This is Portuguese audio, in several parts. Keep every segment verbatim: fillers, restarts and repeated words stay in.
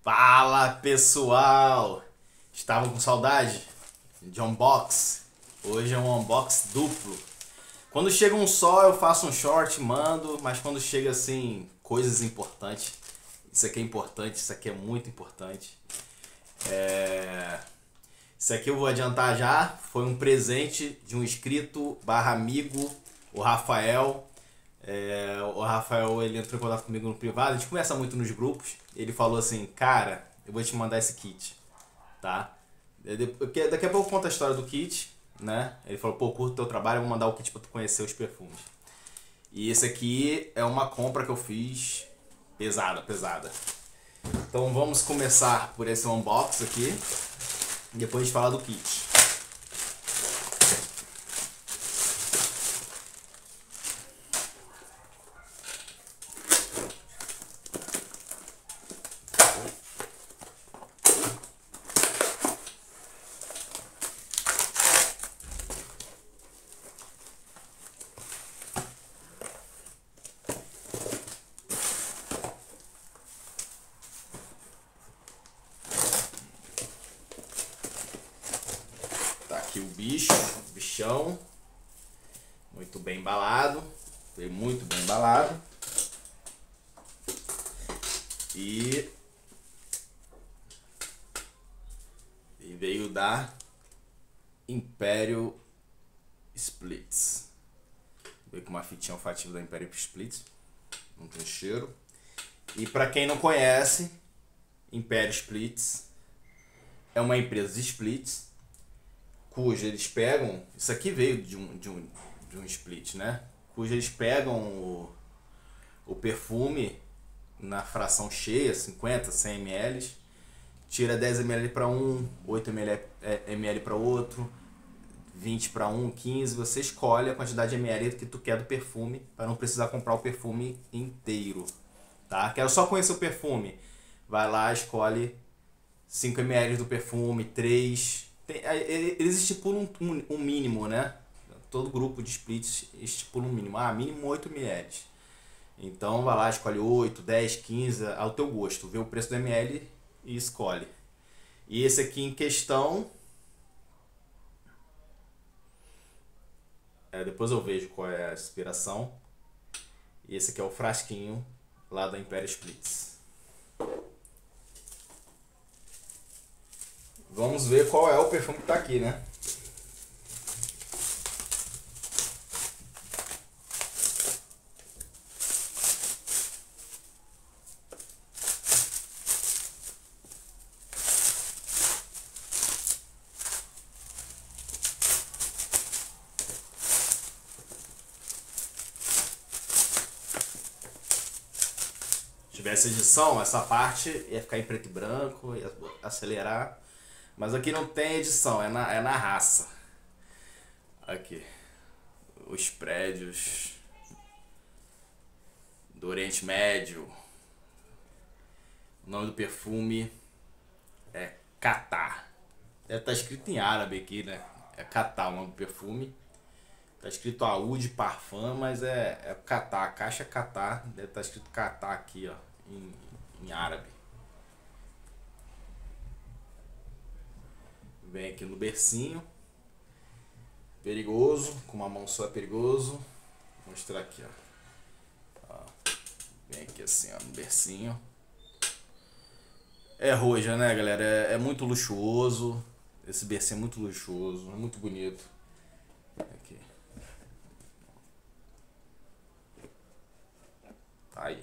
Fala pessoal! Estavam com saudade de unbox? Hoje é um unbox duplo. Quando chega um só eu faço um short, mando, mas quando chega assim, coisas importantes, isso aqui é importante, isso aqui é muito importante. É... Isso aqui eu vou adiantar já, foi um presente de um inscrito barra amigo, o Rafael. É, o Rafael, ele entrou em contato comigo no privado, a gente conversa muito nos grupos. Ele falou assim, cara, eu vou te mandar esse kit, tá? Daqui a pouco eu conto a história do kit, né? Ele falou, pô, curto o teu trabalho, eu vou mandar o kit pra tu conhecer os perfumes. E esse aqui é uma compra que eu fiz pesada, pesada. Então vamos começar por esse unboxing aqui, e depois a gente fala do kit. Tá aqui o bicho, o bichão, muito bem embalado, veio muito bem embalado. E, e veio da Império Splits. Veio com uma fitinha olfativa da Império Splits, não tem cheiro. E para quem não conhece, Império Splits é uma empresa de splits, cuja eles pegam, isso aqui veio de um, de um, de um split, né? Cuja eles pegam o, o perfume na fração cheia, cinquenta, cem mililitros, tira dez mililitros para um, oito mililitros para outro, vinte para um, quinze, você escolhe a quantidade de mililitros que tu quer do perfume, para não precisar comprar o perfume inteiro, tá? Quero só conhecer o perfume, vai lá, escolhe cinco mililitros do perfume, três... Tem, eles estipulam um, um, um mínimo, né? Todo grupo de splits estipula um mínimo. Ah, mínimo oito mililitros. Então vai lá, escolhe oito, dez, quinze, ao teu gosto. Vê o preço do ml e escolhe. E esse aqui em questão... É, depois eu vejo qual é a inspiração. E esse aqui é o frasquinho lá da Império Splits. Vamos ver qual é o perfume que tá aqui, né? Se tivesse edição, essa parte ia ficar em preto e branco, ia acelerar. Mas aqui não tem edição, é na, é na raça. Aqui. Os prédios do Oriente Médio. O nome do perfume é Qatar. Deve estar escrito em árabe aqui, né? É Qatar o nome do perfume. Tá escrito Oud Parfum, mas é, é Qatar. A caixa é Qatar. Deve estar escrito Qatar aqui, ó, em, em árabe. Vem aqui no bercinho. Perigoso, com uma mão só é perigoso. Vou mostrar aqui, ó. Ó. Vem aqui assim, ó, no bercinho. É roja, né, galera? É, é muito luxuoso. Esse bercinho é muito luxuoso, é muito bonito. Aqui. Tá aí.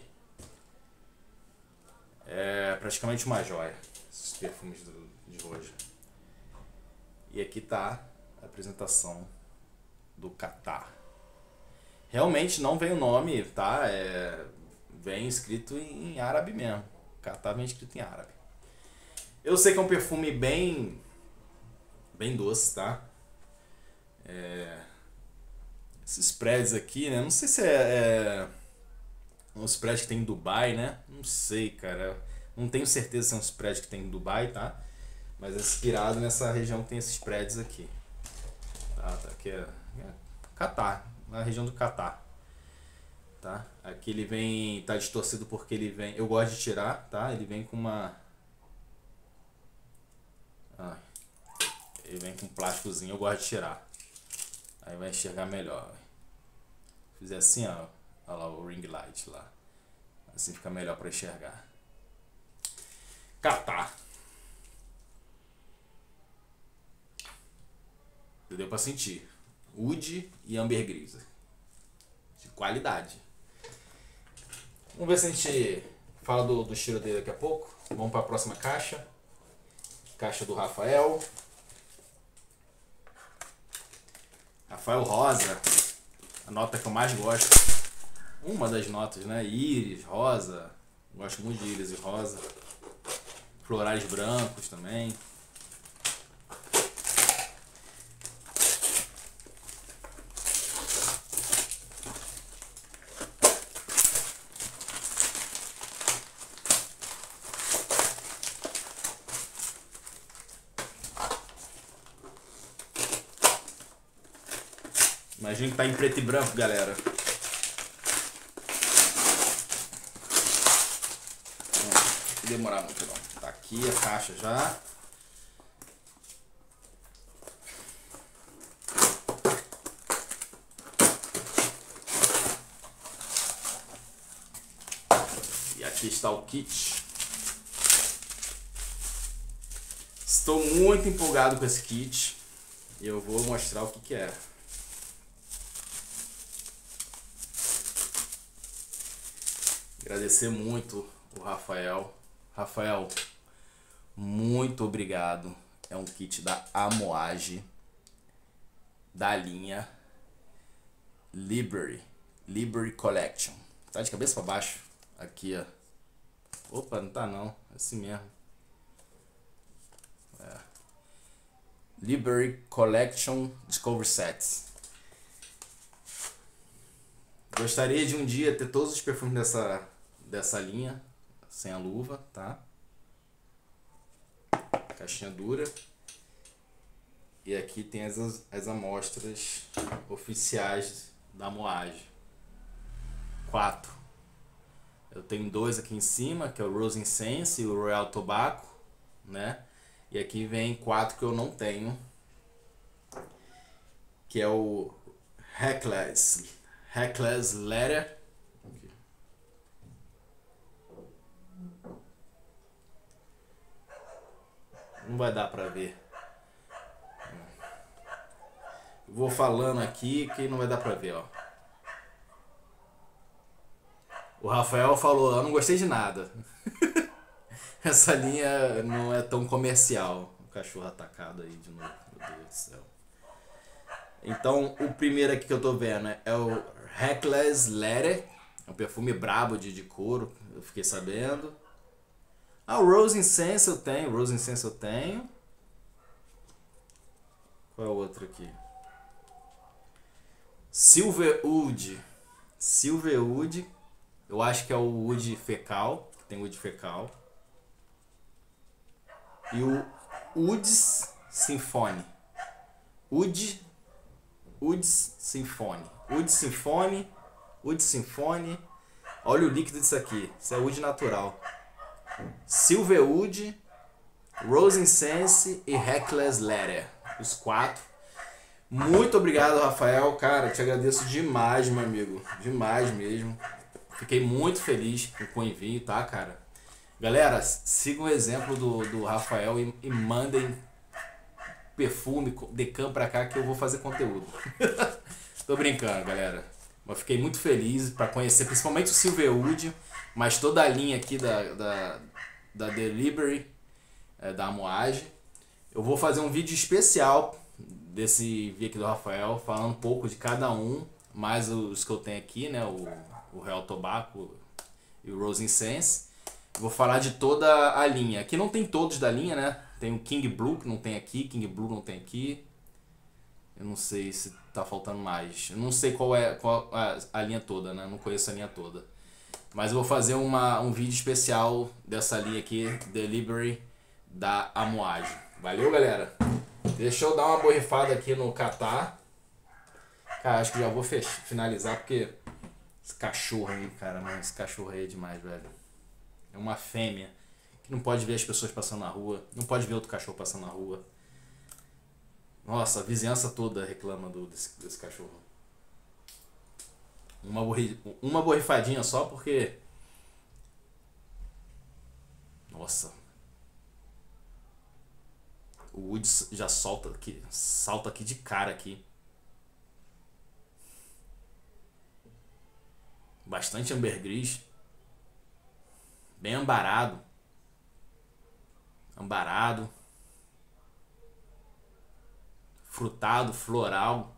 É praticamente uma joia, esses perfumes do, de roja. E aqui tá a apresentação do Qatar. Realmente não vem o nome, tá? É, vem escrito em, em árabe mesmo. Qatar vem escrito em árabe. Eu sei que é um perfume bem, bem doce, tá? É, esses prédios aqui, né? Não sei se é, é uns prédios que tem em Dubai, né? Não sei, cara. Não tenho certeza se é uns prédios que tem em Dubai, tá? Mas é inspirado nessa região que tem esses prédios aqui. Tá, tá aqui é, é Qatar, na região do Qatar. Tá? Aqui ele vem, tá distorcido porque ele vem, eu gosto de tirar, tá? Ele vem com uma Ah, ele vem com um plásticozinho, eu gosto de tirar. Aí vai enxergar melhor. Fizer assim, ó. Olha lá o ring light lá. Assim fica melhor para enxergar. Catar. Deu pra sentir. Wood e ambergris. De qualidade. Vamos ver se a gente fala do, do cheiro dele daqui a pouco. Vamos para a próxima caixa. Caixa do Rafael. Rafael rosa. A nota que eu mais gosto. Uma das notas, né? Íris, rosa. Gosto muito de íris e rosa. Florais brancos também. Imagina que tá em preto e branco, galera. Não demorar muito não. Tá aqui a caixa já. E aqui está o kit. Estou muito empolgado com esse kit. E eu vou mostrar o que que é. Agradecer muito o Rafael. Rafael, muito obrigado. É um kit da Amoage, da linha Liberty, Liberty Collection. Tá de cabeça para baixo. Aqui, ó. Opa, não tá não. É assim mesmo. É. Liberty Collection Discover Sets. Gostaria de um dia ter todos os perfumes dessa, dessa linha, sem a luva, tá? Caixinha dura. E aqui tem as, as amostras oficiais da Amoage. Quatro. Eu tenho dois aqui em cima, que é o Rose Incense e o Royal Tobacco, né? E aqui vem quatro que eu não tenho, que é o Reckless, Reckless Leather. Não vai dar pra ver. Vou falando aqui que não vai dar pra ver, ó. O Rafael falou, eu não gostei de nada. Essa linha não é tão comercial. O cachorro atacado aí de novo, meu Deus do céu. Então, o primeiro aqui que eu tô vendo é o Reckless Leather. É um perfume brabo de, de couro, eu fiquei sabendo. Ah, o Rose Incense eu tenho, Rose Incense eu tenho. Qual é o outro aqui? Silverwood. Silverwood. Eu acho que é o Wood fecal, que tem Wood fecal. E o Woods Symphony. Wood Woods Symphony. Wood Symphony. Wood Symphony. Olha o líquido disso aqui. Isso é Wood natural. Silverwood, Rose Incense e Reckless Leather. Os quatro. Muito obrigado, Rafael. Cara, te agradeço demais, meu amigo. Demais mesmo. Fiquei muito feliz com o envio, tá, cara? Galera, sigam o exemplo do, do Rafael e, e mandem perfume, decam pra cá que eu vou fazer conteúdo. Tô brincando, galera. Mas fiquei muito feliz para conhecer principalmente o Silverwood, mas toda a linha aqui da, da, da Delivery, é, da Amoage. Eu vou fazer um vídeo especial desse vídeo aqui do Rafael, falando um pouco de cada um, mais os que eu tenho aqui, né? O, o Royal Tobacco e o Rose Incense. Vou falar de toda a linha. Aqui não tem todos da linha, né? Tem o King Blue, que não tem aqui, King Blue não tem aqui. Eu não sei se tá faltando mais. Eu não sei qual é qual a, a linha toda, né? Não conheço a linha toda. Mas eu vou fazer uma, um vídeo especial dessa linha aqui, Delivery da Amoage. Valeu, galera? Deixa eu dar uma borrifada aqui no catar. Cara, acho que já vou fech finalizar porque esse cachorro aí, cara, mano, esse cachorro aí é demais, velho. É uma fêmea que não pode ver as pessoas passando na rua, não pode ver outro cachorro passando na rua. Nossa, a vizinhança toda reclama do, desse, desse cachorro. Uma, borri, uma borrifadinha só porque... Nossa. O Woody já solta aqui, salta aqui de cara aqui. Bastante ambergris. Bem ambarado. Ambarado. Frutado, floral.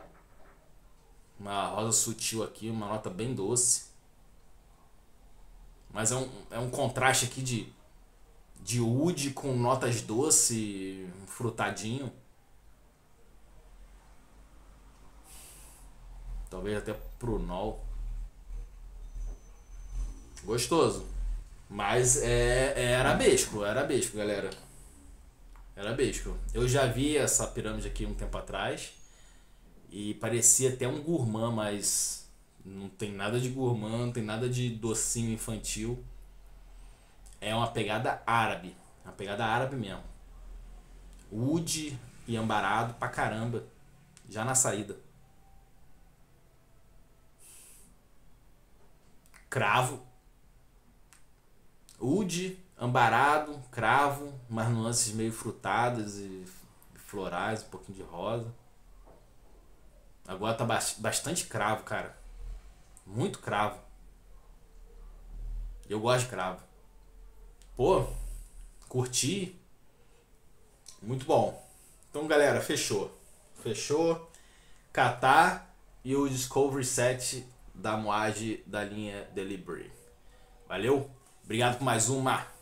Uma rosa sutil aqui, uma nota bem doce. Mas é um, é um contraste aqui de, de wood com notas doces, um frutadinho. Talvez até prunol. Gostoso. Mas é, é arabesco, é arabesco, galera. Era arabesco. Eu já vi essa pirâmide aqui um tempo atrás. E parecia até um gourmand, mas não tem nada de gourmand, não tem nada de docinho infantil. É uma pegada árabe. Uma pegada árabe mesmo. Wood e ambarado pra caramba. Já na saída. Cravo. Wood, ambarado, cravo, umas nuances meio frutadas e florais, um pouquinho de rosa. Agora tá bastante cravo, cara. Muito cravo. Eu gosto de cravo. Pô, curti. Muito bom. Então, galera, fechou. Fechou. Catar e o Discovery sete da Moage da linha Delivery. Valeu? Obrigado por mais uma.